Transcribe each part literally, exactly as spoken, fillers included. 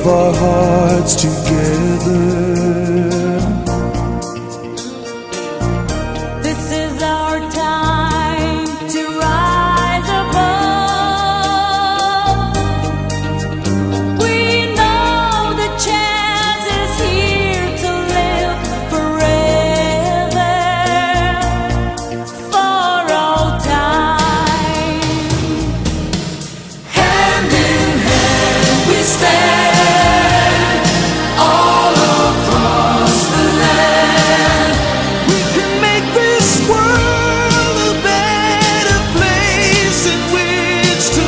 of our hearts together. This is our time to rise above. We know the chance is here to live forever, for all time. Hand in hand we stand, all across the land. We can make this world a better place in which to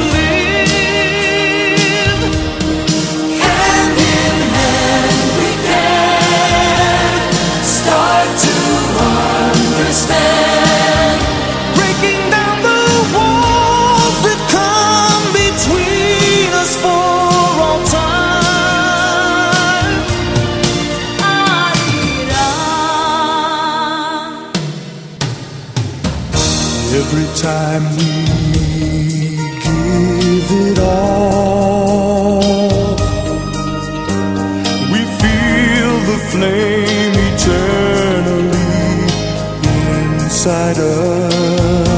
live. Hand in hand we can start to understand, breaking down the walls that come between us for all time. Every time we give it all, we feel the flame eternally inside us.